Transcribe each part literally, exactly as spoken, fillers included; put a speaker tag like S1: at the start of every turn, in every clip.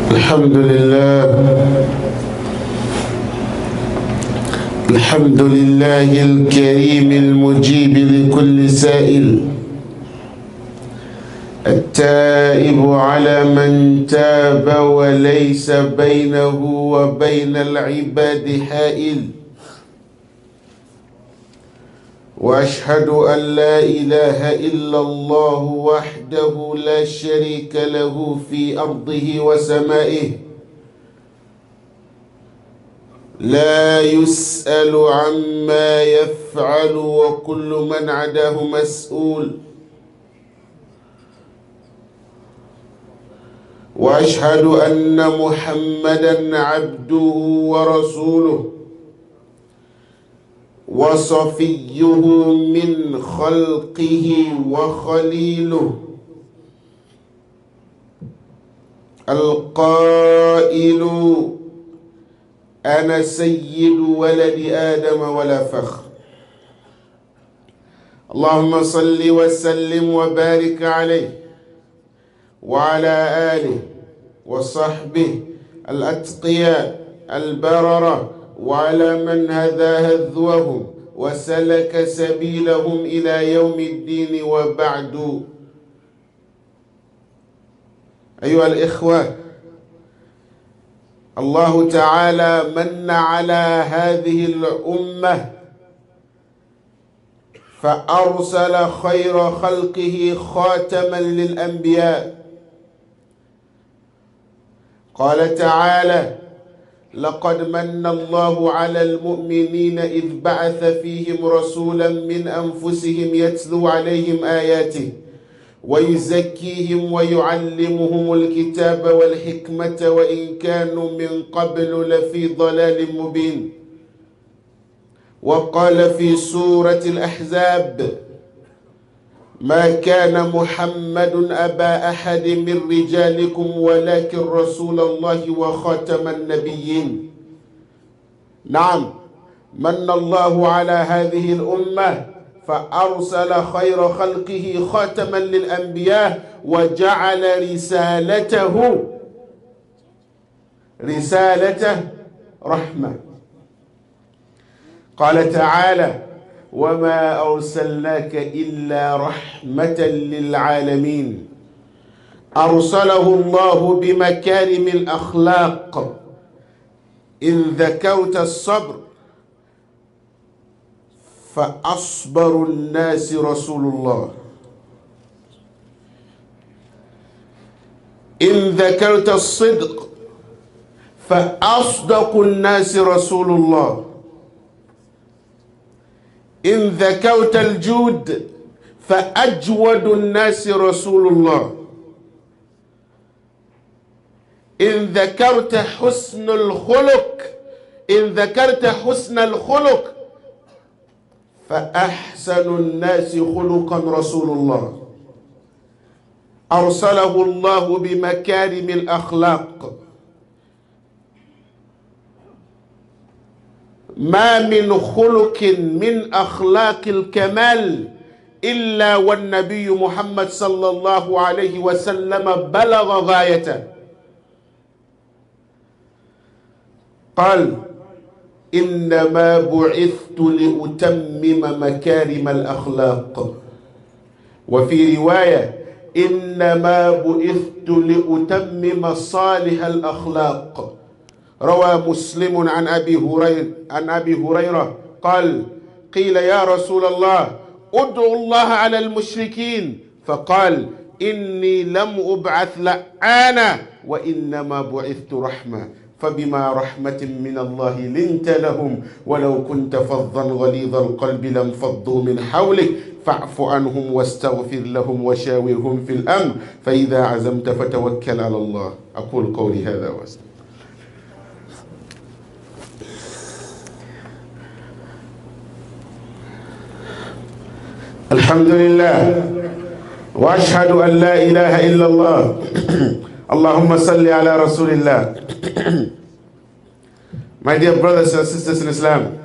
S1: الحمد لله الحمد لله الكريم المجيب لكل سائل، التائب على من تاب وليس بينه وبين العباد حائل، وأشهد أن لا إله إلا الله وحده لا شريك له في أرضه وسمائه، لا يسأل عما يفعل وكل من عداه مسؤول، وأشهد أن محمدًا عبده ورسوله وصفيه من خلقه وخليله، القائل: أنا سيد ولد آدم ولا فخر. اللهم صل وسلم وبارك عليه وعلى آله وصحبه الأتقياء البررة، وعلى من هدى هدوهم وسلك سبيلهم إلى يوم الدين. وبعد، أيها الإخوة، الله تعالى من على هذه الأمة فأرسل خير خلقه خاتما للأنبياء. قال تعالى: لقد من الله على المؤمنين إذ بعث فيهم رسولا من أنفسهم يتلو عليهم آياته ويزكيهم ويعلمهم الكتاب والحكمة وإن كانوا من قبل لفي ضلال مبين. وقال في سورة الأحزاب: ما كان محمد أبا أحد من رجالكم ولكن رسول الله وخاتم النبيين. نعم، من الله على هذه الأمة فأرسل خير خلقه خاتما للأنبياء وجعل رسالته رسالته رحمة. قال تعالى: وما أرسلناك إلا رحمة للعالمين. أرسله الله بمكارم الأخلاق. إن ذكرت الصبر فأصبر الناس رسول الله، إن ذكرت الصدق فأصدق الناس رسول الله، إن ذكرت الجود فأجود الناس رسول الله، إن ذكرت حسن الخلق إن ذكرت حسن الخلق فأحسن الناس خلقا رسول الله. أرسله الله بمكارم الأخلاق. ما من خلق من أخلاق الكمال إلا والنبي محمد صلى الله عليه وسلم بلغ غايته. قال: إنما بعثت لأتمم مكارم الأخلاق. وفي رواية: إنما بعثت لأتمم صالح الأخلاق. روى مسلم عن أبي هريرة عن أبي هريرة قال: قيل يا رسول الله ادعو الله على المشركين، فقال: إني لم أبعث لعانا وإنما بعثت رحمة، فبما رحمة من الله لنت لهم ولو كنت فظا غليظ القلب لانفضوا من حولك فاعف عنهم واستغفر لهم وشاورهم في الأمر فإذا عزمت فتوكل على الله. أقول قولي هذا واستغفر. الحمد لله وأشهد أن لا إله إلا الله. اللهم صل على رسول الله. My dear brothers and sisters in Islam,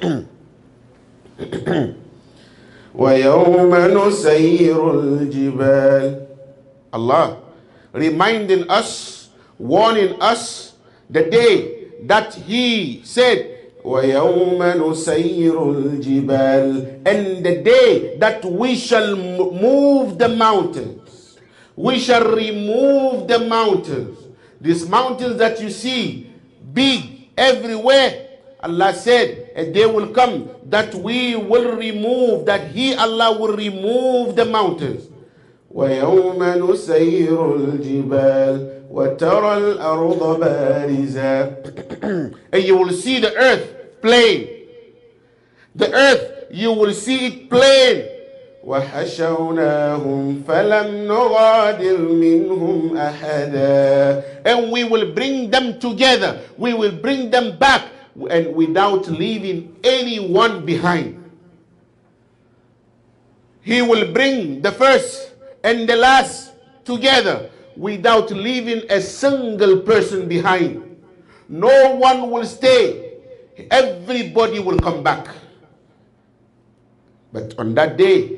S1: وَيَوْمَ نُسَيِّرُ الْجِبَالِ, Allah reminding us warning us the day that he said, وَيَوْمَ نُسَيِّرُ الْجِبَالِ, and the day that we shall move the mountains. We shall remove the mountains. These mountains that you see, big everywhere, Allah said, a day will come that we will remove, that He, Allah, will remove the mountains. وَيَوْمَ نُسَيِّرُ الْجِبَالِ وَتَرَى الْأَرْضَ بَارِزَةً, and you will see the earth plain. The earth, you will see it plain. وَحَشَوْنَاهُمْ فَلَمْ نُغَادِرْ مِنْهُمْ أَحَدًا, and we will bring them together. We will bring them back, and without leaving anyone behind. He will bring the first and the last together without leaving a single person behind. No one will stay. Everybody will come back. But on that day,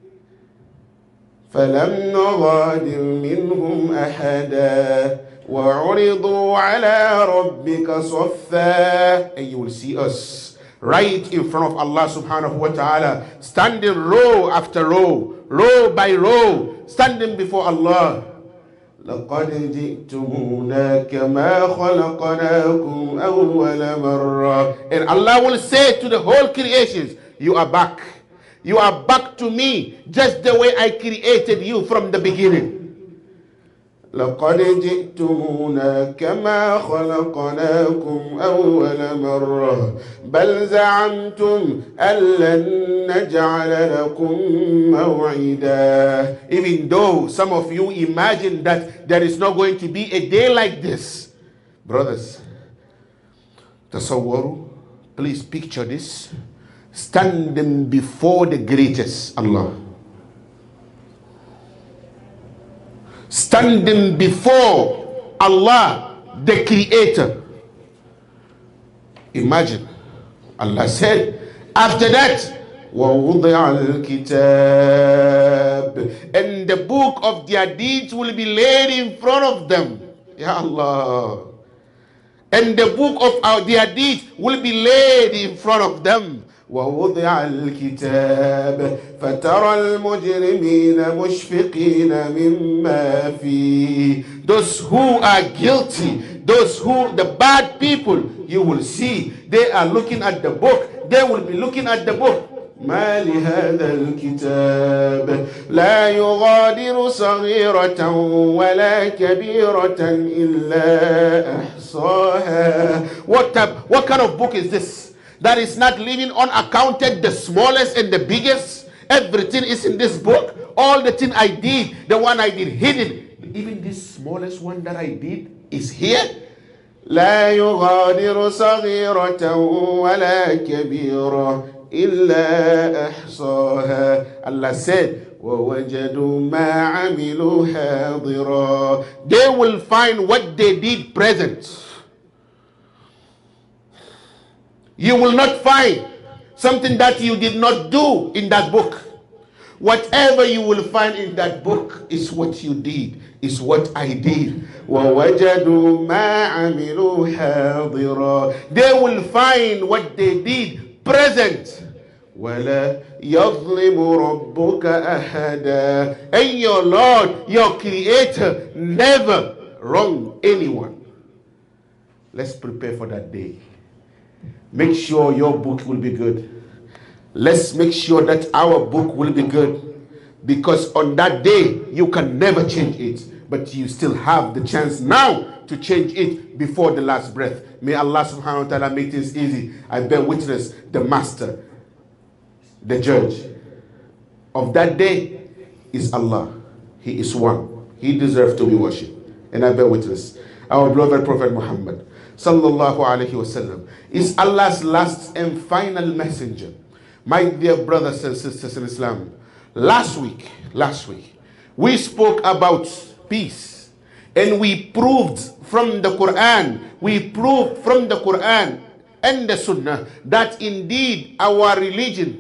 S1: فَلَمْ نُغَادِرْ مِنْهُمْ أَحَدًا وَعُرِضُوا عَلَىٰ رَبِّكَ صَفًّا, and you will see us right in front of Allah subhanahu wa ta'ala, standing row after row, row by row, standing before Allah. لَقَدْ جِئْتُمُونَا كَمَا خَلَقْنَاكُمْ أَوَّلَ مَرَّةٍ, and Allah will say to the whole creations, you are back. You are back to me just the way I created you from the beginning. لَقَدْ جِئْتُمُونَا كَمَا خَلَقْنَاكُمْ أَوَّلَ مَرَّةٍ بَلْ زَعَمْتُمْ أَن لَّن نَّجْعَلَ لَكُم مَّوْعِدًا. Even though some of you imagine that there is not going to be a day like this. Brothers, tasawwaru, please picture this. Standing before the greatest Allah. Standing before Allah, the Creator. Imagine, Allah said, after that, وَوُضِعَ الْكِتَابِ, and the book of their deeds will be laid in front of them. Ya Allah. And the book of our, their deeds will be laid in front of them. وَوُضِعَ الْكِتَابِ فَتَرَى الْمُجْرِمِينَ مُشْفِقِينَ مِمَّا فِيهِ, those who are guilty, those who, the bad people, you will see, they are looking at the book, they will be looking at the book. ما لهذا الكتاب لا يغادر صغيرة ولا كبيرة إلا أحصاها. What type, what kind of book is this? That is not leaving unaccounted the smallest and the biggest. Everything is in this book. All the thing I did, the one I did hidden. Even this smallest one that I did is here. لا يغادر صغيرة ولا كبيرة إلا أحصاها. Allah said, وَوَجَدُوا مَا عَمِلُوا حَاضِرًا. They will find what they did present. You will not find something that you did not do in that book. Whatever you will find in that book is what you did, is what I did. وَوَجَدُوا مَا عَمِلُوا حَاضِرًا. They will find what they did present. وَلَا يَظْلِمُ رَبُّكَ أَحَدًا. And your Lord, your Creator, never wrong anyone. Let's prepare for that day. Make sure your book will be good. Let's make sure that our book will be good. Because on that day, you can never change it. But you still have the chance now to change it before the last breath. May Allah subhanahu wa ta'ala make this easy. I bear witness, the master, the judge of that day is Allah. He is one. He deserves to be worshipped. And I bear witness, our beloved Prophet Muhammad sallallahu alaihi wasallam is Allah's last and final messenger. My dear brothers and sisters in Islam, last week, last week, we spoke about peace, and we proved from the Quran, we proved from the Quran and the Sunnah that indeed our religion,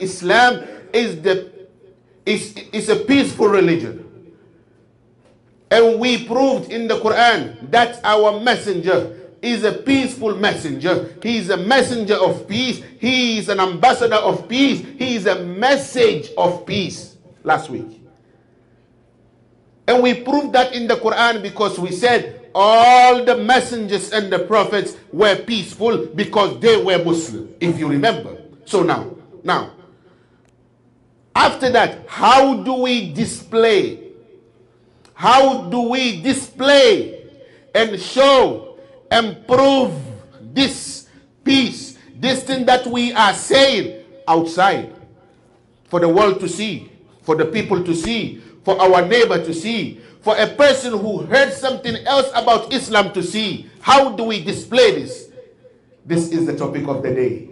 S1: Al-Islam, is the is is a peaceful religion. And we proved in the Quran that our messenger is a peaceful messenger. He is a messenger of peace. He is an ambassador of peace. He is a message of peace last week. And we proved that in the Quran because we said all the messengers and the prophets were peaceful because they were Muslim, if you remember. So now, now, after that, how do we display, how do we display and show and prove this peace, this thing that we are saying outside for the world to see, for the people to see, for our neighbor to see, for a person who heard something else about Islam to see? How do we display this? This is the topic of the day.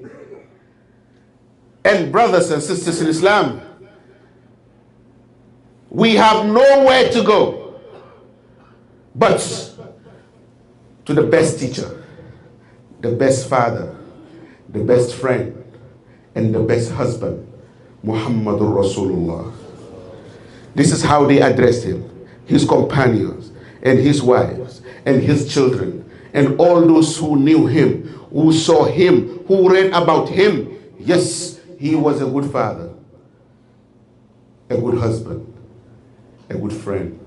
S1: And brothers and sisters in Islam, we have nowhere to go but to the best teacher, the best father, the best friend, and the best husband, Muhammadur Rasulullah. This is how they addressed him, his companions, and his wives, and his children, and all those who knew him, who saw him, who read about him. Yes, he was a good father, a good husband, a good friend,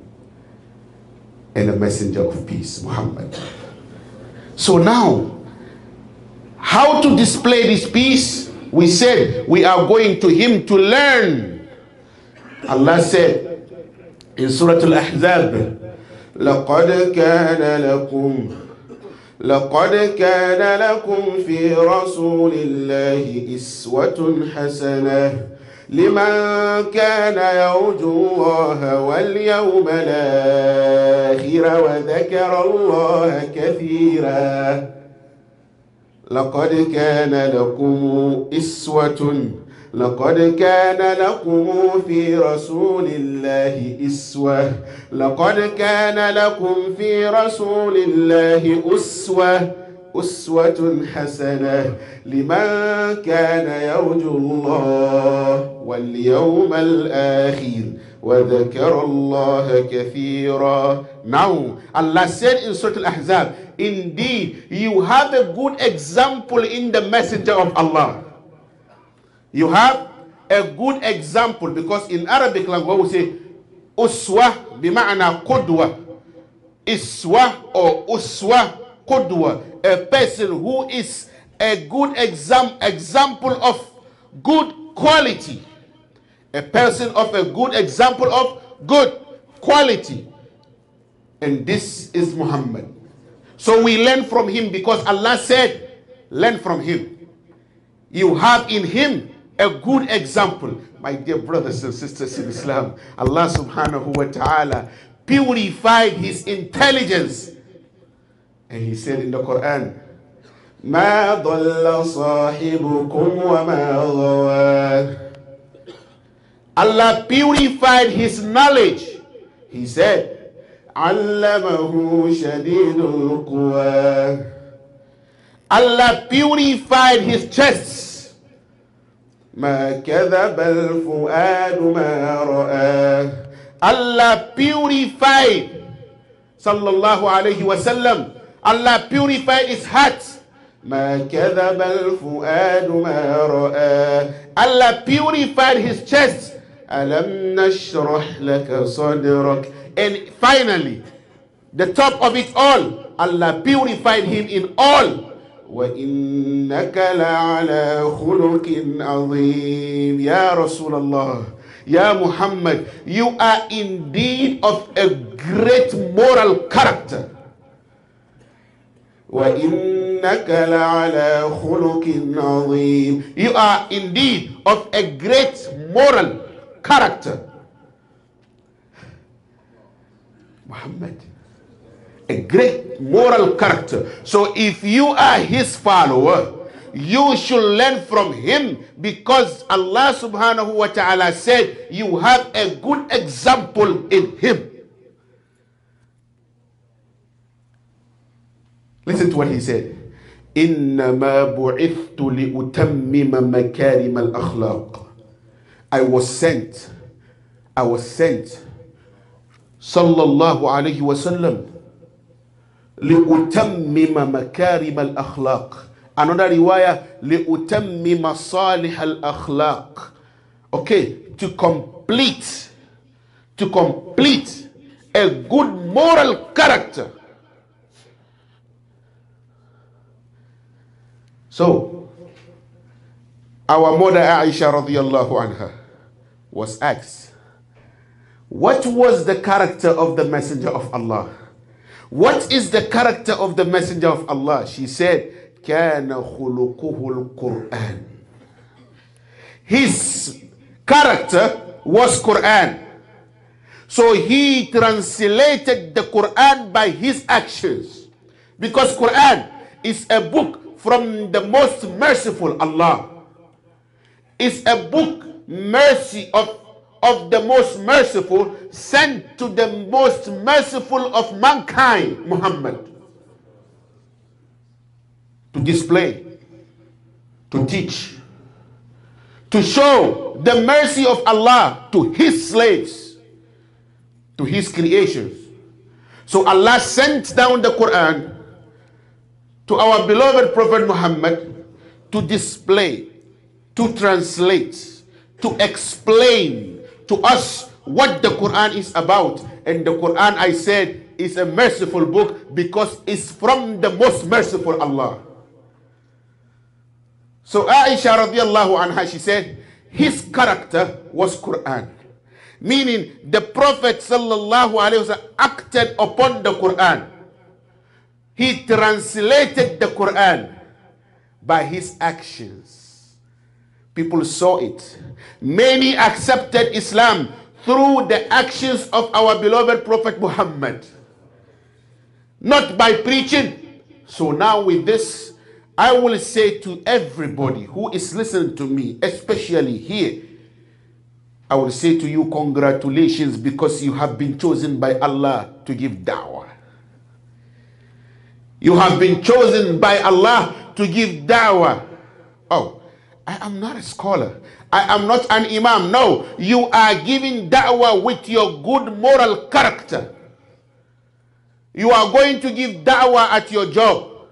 S1: and a messenger of peace, Muhammad. So now, how to display this peace? We said we are going to him to learn. Allah said in Surah Al-Ahzab, لَقَدْ كَانَ لَكُمْ لَقَدْ كَانَ لَكُمْ فِي رَسُولِ اللَّهِ إِسْوَةٌ حَسَنَةٌ لمن كان يرجو الله واليوم الآخر وذكر الله كثيرا. لقد كان لكم إسوة لقد كان لكم في رسول الله إسوة لقد كان لكم في رسول الله أسوة أسوة حسنة لمن كان يرجو الله واليوم الآخر وذكر الله كثيرا. Now Allah said in Surah Al-Ahzab, indeed you have a good example in the messenger of Allah. You have a good example, because in Arabic language we say uswa bima'ana qudwa, iswa or uswa qudwa, a person who is a good exam example of good quality, a person of a good example of good quality, and this is Muhammad. So we learn from him because Allah said learn from him. You have in him a good example. My dear brothers and sisters in Islam, Allah subhanahu wa ta'ala purified his intelligence, and he said in the Quran, مَا ضَلَّ صَاحِبُكُمْ وَمَا غَوَى. Allah purified his knowledge. He said, عَلَّمَهُ شَدِيدُ الْقُوَى. Allah purified his chest. مَا كَذَبَ الْفُؤَادُ مَا رَآهُ. Allah purified, sallallahu alayhi wa sallam, Allah purified his heart. مَا كَذَبَ الْفُؤَادُ مَا رَآهُ. Allah purified his chest. أَلَمْ نَشْرَحْ لَكَ صَدْرَكَ. And finally, the top of it all, Allah purified him in all. وَإِنَّكَ لَعَلَى خُلُقٍ عَظِيمٍ. Ya Rasulullah, Ya Muhammad, you are indeed of a great moral character. وَإِنَّكَ لَعَلَى خُلُقٍ عَظِيمٍ. You are indeed of a great moral character. Muhammad, a great moral character. So if you are his follower, you should learn from him, because Allah subhanahu wa ta'ala said you have a good example in him. Listen to what he said. إِنَّمَا بُعِثْتُ لِأُتَمِّمَ مَكَارِمَ الْأَخْلَاقِ. I was sent, I was sent sallallahu alayhi wa sallam, لِأُتَمِّمَ مَكَارِمَ الْأَخْلَاقِ. Another riwayah, لِأُتَمِّمَ صَالِحَ الْأَخْلَاقِ. Okay, to complete, to complete a good moral character. So, our mother Aisha radiallahu anha was asked, what was the character of the Messenger of Allah? What is the character of the Messenger of Allah? She said, كَانَ خُلُقُهُ الْقُرْآنِ. His character was Quran. So he translated the Quran by his actions. Because Quran is a book from the most merciful Allah. It's a book mercy of of the most merciful, sent to the most merciful of mankind, Muhammad, to display, to teach, to show the mercy of Allah to his slaves, to his creations. So Allah sent down the Quran to our beloved Prophet Muhammad to display, to translate, to explain to us what the Quran is about. And the Quran, I said, is a merciful book because it's from the most merciful Allah. So Aisha radiallahu anha, she said, his character was Quran. Meaning the Prophet sallallahu alayhi wa sallam acted upon the Quran. He translated the Quran by his actions. People saw it. Many accepted Islam through the actions of our beloved Prophet Muhammad, not by preaching. So now with this, I will say to everybody who is listening to me, especially here, I will say to you, congratulations, because you have been chosen by Allah to give da'wah. You have been chosen by Allah to give da'wah. Oh, I am not a scholar. I am not an imam. No, you are giving da'wah with your good moral character. You are going to give da'wah at your job,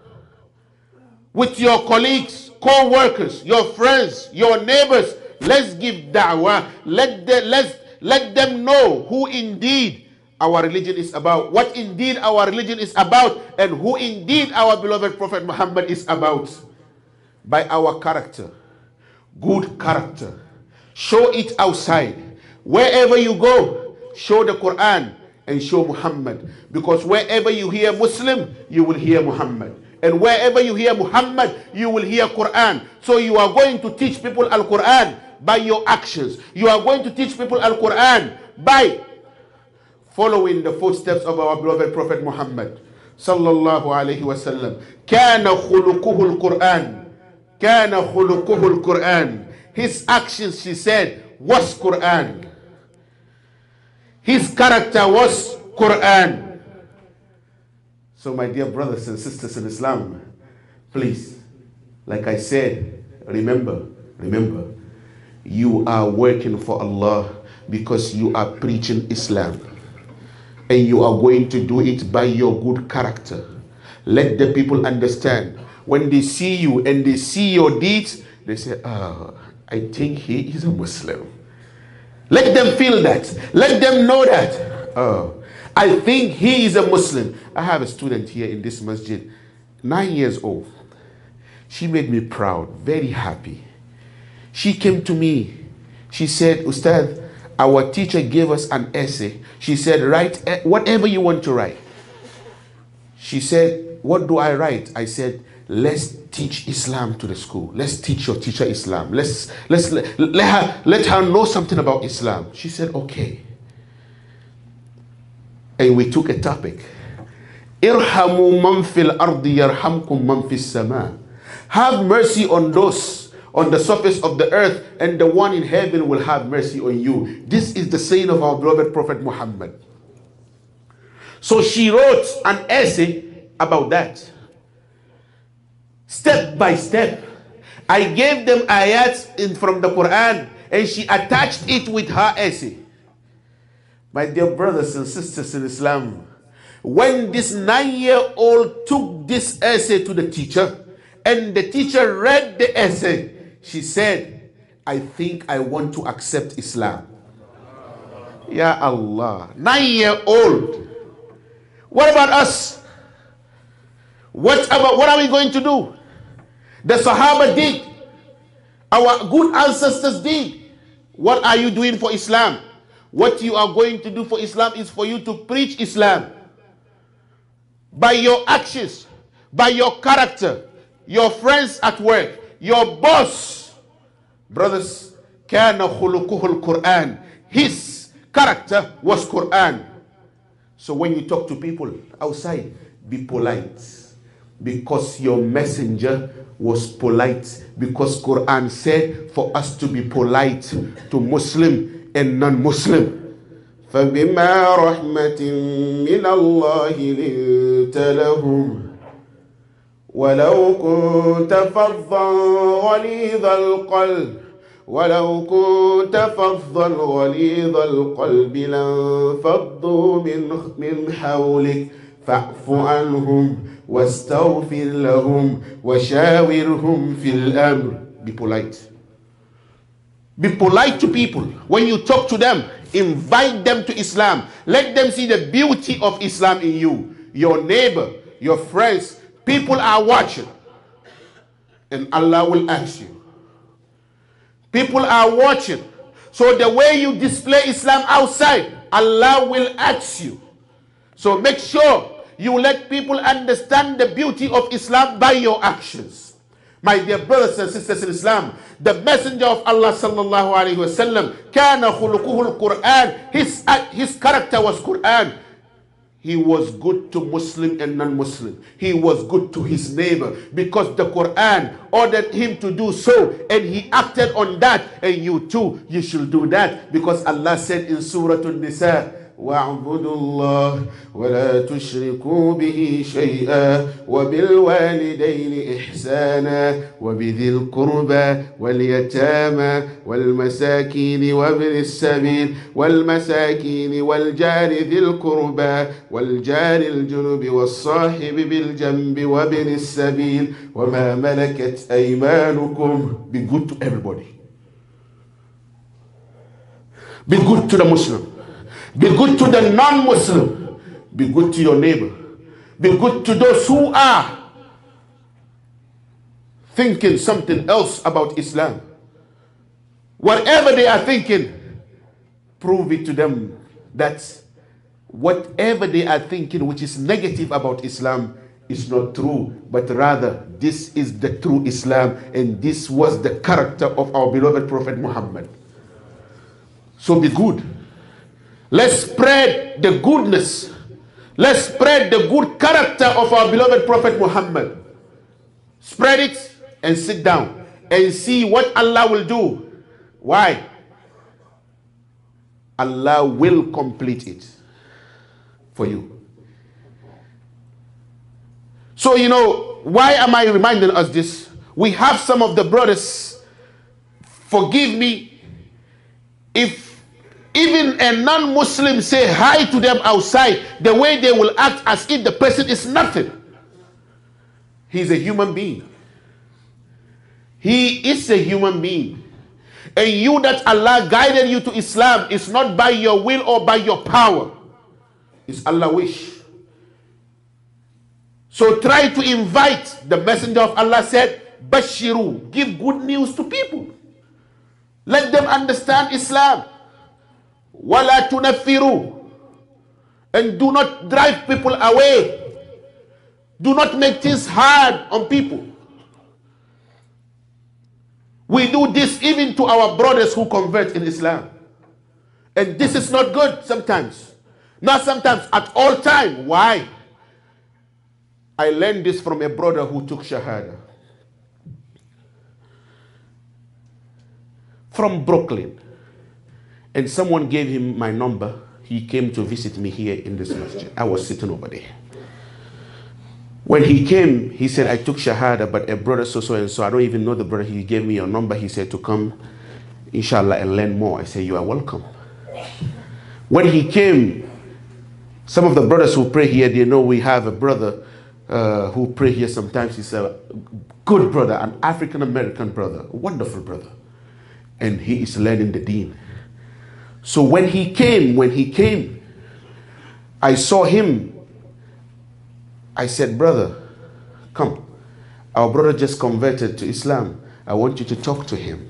S1: with your colleagues, co-workers, your friends, your neighbors. Let's give da'wah. Let, the, let's, let them know who indeed our religion is about, what indeed our religion is about, and who indeed our beloved Prophet Muhammad is about. By our character. Good character. Show it outside. Wherever you go, show the Quran and show Muhammad. Because wherever you hear Muslim, you will hear Muhammad. And wherever you hear Muhammad, you will hear Quran. So you are going to teach people Al-Quran by your actions. You are going to teach people Al-Quran by following the footsteps of our beloved Prophet Muhammad sallallahu alayhi wa sallam. كَانَ خُلُقُهُ الْقُرْآنِ كَانَ خُلُقُهُ الْقُرْآنِ. His actions, she said, was Quran. His character was Quran. So my dear brothers and sisters in Islam, please, like I said, remember, remember, you are working for Allah because you are preaching Islam. And you are going to do it by your good character. Let the people understand. When they see you and they see your deeds, they say, oh, I think he is a Muslim. Let them feel that. Let them know that. Oh, I think he is a Muslim. I have a student here in this masjid, nine years old. She made me proud, very happy. She came to me. She said, Ustad, our teacher gave us an essay. She said, write whatever you want to write. She said, what do I write? I said, let's teach Islam to the school. Let's teach your teacher Islam. Let's, let's let, let, her, let her know something about Islam. She said, okay. And we took a topic. Irhamu man fil ardi yarhamkum man fis sama. Have mercy on those on the surface of the earth, and the one in heaven will have mercy on you. This is the saying of our beloved Prophet Muhammad. So she wrote an essay about that. Step by step. I gave them ayats in, from the Quran, and she attached it with her essay. My dear brothers and sisters in Islam, when this nine-year-old took this essay to the teacher, and the teacher read the essay, she said, I think I want to accept Islam. Ya Allah. Nine-year-old. What about us? What about, what are we going to do? The Sahaba did. Our good ancestors did. What are you doing for Islam? What you are going to do for Islam is for you to preach Islam. By your actions, by your character, your friends at work, your boss. Brothers, كَانَ خُلُقُهُ الْقُرْآنِ. His character was Quran. So when you talk to people outside, be polite. Because your messenger was polite. Because Quran said for us to be polite to Muslim and non-Muslim. فَبِمَا رَحْمَةٍ مِّنَ اللَّهِ لِنْتَ لَهُمْ وَلَوْ كُنْتَ فَظًّا غَلِيظَ الْقَلْبِ وَلَوْ كُنْتَ فَظًّا غَلِيظَ الْقَلْبِ لَانفَضُّوا مِنْ مِنْ حَوْلِكَ فَاعْفُ عَنْهُمْ وَاسْتَغْفِرْ لَهُمْ وَشَاوِرْهُمْ فِي الْأَمْرِ. Be polite. Be polite to people. When you talk to them, invite them to Islam. Let them see the beauty of Islam in you. Your neighbor, your friends, people are watching. And Allah will ask you. People are watching. So the way you display Islam outside, Allah will ask you. So make sure you let people understand the beauty of Islam by your actions. My dear brothers and sisters in Islam, the Messenger of Allah sallallahu alaihi wasallam, kana khuluquhu al-Quran. His his character was Quran. He was good to Muslim and non-Muslim. He was good to his neighbor because the Quran ordered him to do so, and he acted on that. And you too, you should do that because Allah said in Surah An-Nisa, وَاعْبُدُوا اللَّهَ وَلَا تُشْرِكُوا بِهِ شَيْئًا وَبِالْوَالِدَيْنِ إِحْسَانًا وَبِذِي الْقُرْبَى وَالْيَتَامَى وَالْمَسَاكِينِ وَابْنِ السَّبِيلِ وَالْمَسَاكِينِ وَالْجَارِ ذِي الْقُرْبَى وَالْجَارِ الْجُنُبِ وَالصَّاحِبِ بِالْجَنبِ وَابْنِ السَّبِيلِ وَمَا مَلَكَتْ أَيْمَانُكُمْ. Be good to everybody. Be good to the Muslim. Be good to the non-Muslim. Be good to your neighbor. Be good to those who are thinking something else about Islam. Whatever they are thinking, prove it to them that whatever they are thinking which is negative about Islam is not true, but rather this is the true Islam, and this was the character of our beloved Prophet Muhammad. So be good. Let's spread the goodness. Let's spread the good character of our beloved Prophet Muhammad. Spread it and sit down and see what Allah will do. Why? Allah will complete it for you. So, you know, why am I reminding us this? We have some of the brothers, forgive me, if even a non-Muslim say hi to them outside, the way they will act as if the person is nothing. He's a human being. He is a human being. And you that Allah guided you to Islam is not by your will or by your power. It's Allah's wish. So try to invite. The Messenger of Allah said, Bashiru, give good news to people. Let them understand Islam. Wala tunafiru, and do not drive people away. Do not make things hard on people. We do this even to our brothers who convert in Islam, and this is not good sometimes. Not sometimes, at all time. Why? I learned this from a brother who took Shahada from Brooklyn. And someone gave him my number. He came to visit me here in this masjid. I was sitting over there. When he came, he said, I took Shahada, but a brother so-so and so, I don't even know the brother. He gave me your number. He said to come, inshallah, and learn more. I said, you are welcome. When he came, some of the brothers who pray here, they know we have a brother uh, who pray here sometimes. He's a good brother, an African-American brother, a wonderful brother. And he is learning the deen. So when he came, when he came, I saw him. I said, brother, come. Our brother just converted to Islam. I want you to talk to him.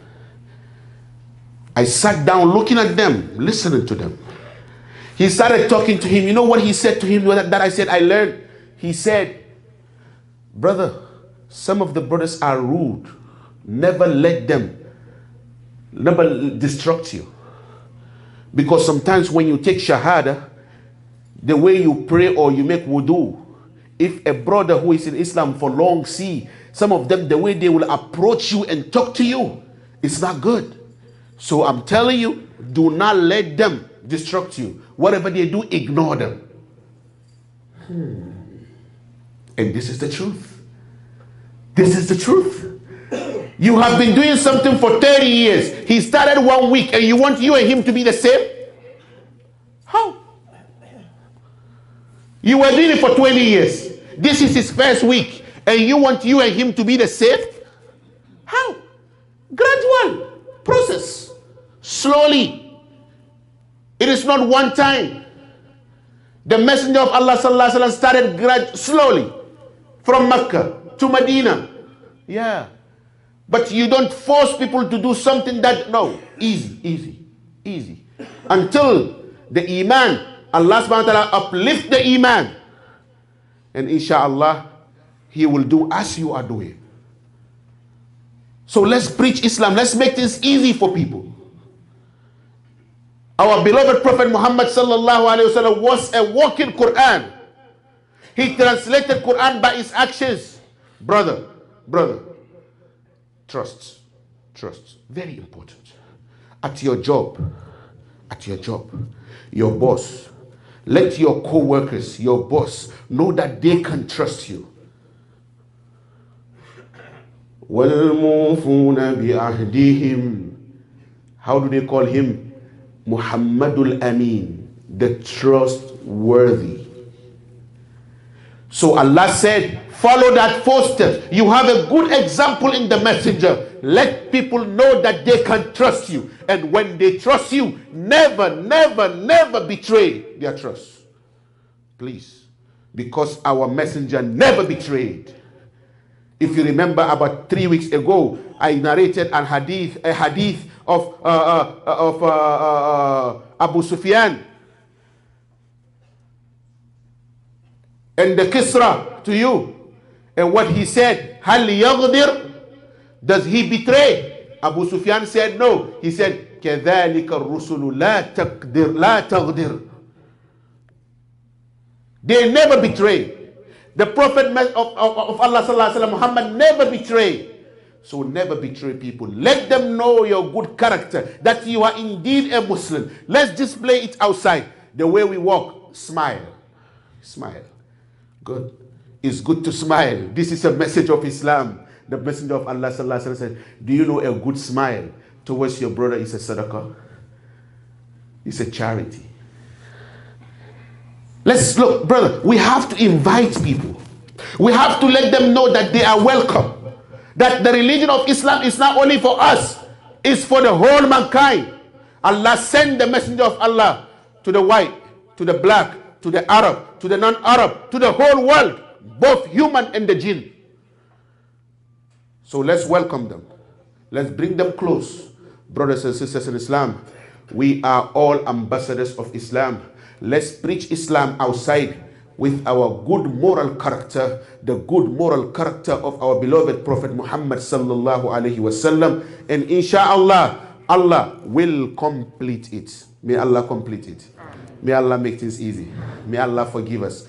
S1: I sat down looking at them, listening to them. He started talking to him. You know what he said to him that I said I learned? He said, brother, some of the brothers are rude. Never let them, never distract you. Because sometimes when you take shahada, the way you pray or you make wudu, if a brother who is in Islam for long see, some of them, the way they will approach you and talk to you, it's not good. So I'm telling you, do not let them distract you. Whatever they do, ignore them. Hmm. And this is the truth. This is the truth. You have been doing something for thirty years. He started one week and you want you and him to be the same? How? You were doing it for twenty years. This is his first week and you want you and him to be the same? How? Gradual process. Slowly. It is not one time. The Messenger of Allah sallallahu alaihi wasallam started grad slowly from Mecca to Medina. Yeah. But you don't force people to do something that, no, easy, easy, easy. Until the Iman, Allah subhanahu wa ta'ala uplift the Iman. And inshallah, He will do as you are doing. So let's preach Islam. Let's make this easy for people. Our beloved Prophet Muhammad sallallahu alayhi wa sallam was a walking Quran. He translated Quran by his actions. Brother, brother, trust, trust, very important. At your job, at your job, your boss, let your co-workers, your boss, know that they can trust you. وَالْمُوفُونَ بِعَهْدِهِمْ. How do they call him? Muhammadul Amin, the trustworthy. So Allah said, follow that footsteps. You have a good example in the messenger. Let people know that they can trust you. And when they trust you, never, never, never betray their trust. Please. Because our messenger never betrayed. If you remember, about three weeks ago, I narrated an hadith, a hadith of, uh, uh, of uh, uh, Abu Sufyan and the Kisra to you. And what he said, Hal yaghdir? Does he betray? Abu Sufyan said no. He said, كَذَلِكَ الرُّسُلُ لَا تَقْدِرْ لَا تَغْدِرْ. They never betray. The Prophet of, of, of Allah sallallahu alaihi wasallam, Muhammad, never betrayed. So never betray people. Let them know your good character, that you are indeed a Muslim. Let's display it outside. The way we walk, smile. Smile. Good. It's good to smile. This is a message of Islam. The Messenger of Allah sallallahu alaihi wasallam said, do you know a good smile towards your brother is a sadaqah? It's a charity. Let's look, brother, we have to invite people. We have to let them know that they are welcome. That the religion of Islam is not only for us, it's for the whole mankind. Allah sent the Messenger of Allah to the white, to the black, to the Arab, to the non-Arab, to the whole world, both human and the jinn. So let's welcome them. Let's bring them close. Brothers and sisters in Islam, we are all ambassadors of Islam. Let's preach Islam outside with our good moral character, the good moral character of our beloved Prophet Muhammad sallallahu alaihi wasallam, and inshallah, Allah will complete it. May Allah complete it. May Allah make things easy. May Allah forgive us.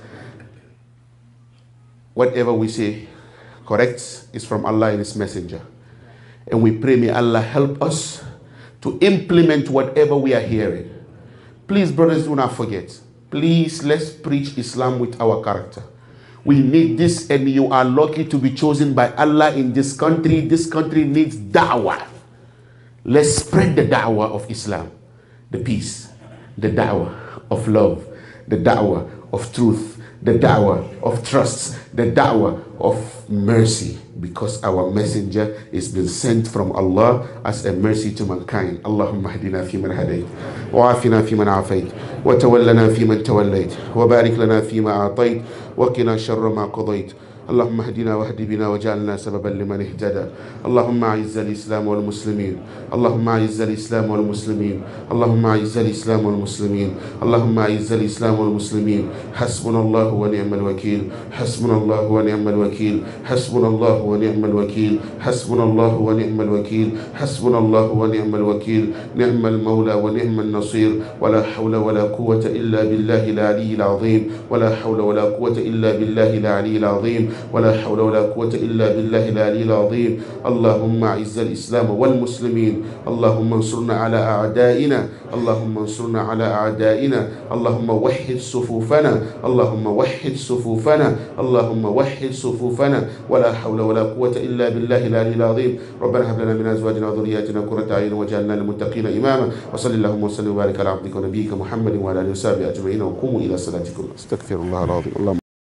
S1: Whatever we say, correct, is from Allah and His Messenger. And we pray, may Allah help us to implement whatever we are hearing. Please, brothers, do not forget. Please, let's preach Islam with our character. We need this, and you are lucky to be chosen by Allah in this country. This country needs da'wah. Let's spread the da'wah of Islam, the peace, the da'wah. of love, the da'wah of truth, the da'wah of trust, the da'wah of mercy, because our messenger is been sent from Allah as a mercy to mankind. Allahumma hadina fi man hadayt, wa afina fi man afayt, wa tawallana fi man tawallayt, wa barik lana fi ma a'tayt, wa qina sharra ma qadayt. اللهم اهدنا واهد بنا واجعلنا سببا لمن اهتدى. اللهم اعز الاسلام والمسلمين، اللهم اعز الاسلام والمسلمين، اللهم اعز الاسلام والمسلمين، اللهم اعز الاسلام والمسلمين. حسبنا الله ونعم الوكيل، حسبنا الله ونعم الوكيل، حسبنا الله ونعم الوكيل، حسبنا الله ونعم الوكيل، حسبنا الله ونعم الوكيل. نعم المولى ونعم النصير، ولا حول ولا قوة إلا بالله العلي العظيم، ولا حول ولا قوة إلا بالله العلي العظيم، ولا حول ولا قوة إلا بالله العلي العظيم. اللهم أعز الإسلام والمسلمين، اللهم انصرنا على أعدائنا، اللهم انصرنا على أعدائنا، اللهم وحد صفوفنا، اللهم وحد صفوفنا، اللهم وحد صفوفنا. ولا حول ولا قوة إلا بالله العلي العظيم. ربنا هب لنا من أزواجنا وذرياتنا قرة أعين واجعلنا للمتقين إماما. وصلى اللهم وسلم وبارك على عبدك ونبيك محمد وعلى آله وصحبه أجمعين، وقوموا إلى صلاتكم. استغفر الله العظيم. اللهم